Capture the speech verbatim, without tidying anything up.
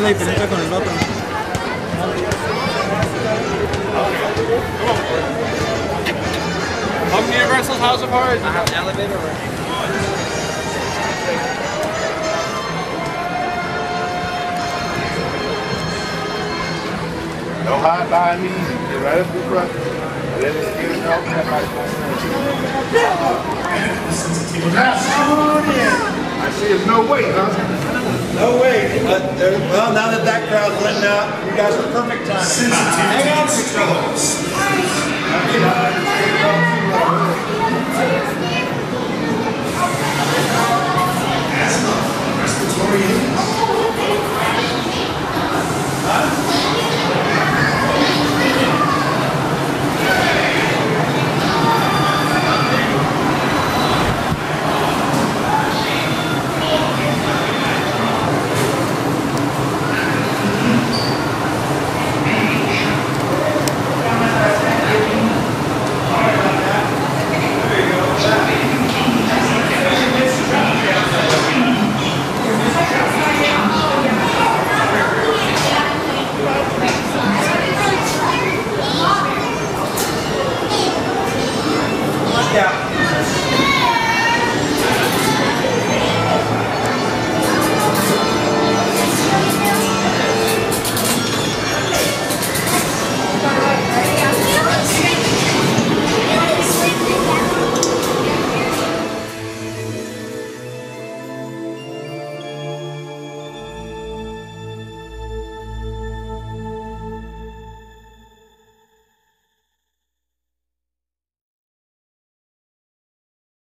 la diferencia con el otro? Home Universal's House of Horrors. I have an elevator or... No hide behind me. Get right up to the front. Let it get it out. I see there's no way, huh? No way. But there, well, now that that crowd's letting out, you guys are perfect timing. Hang on.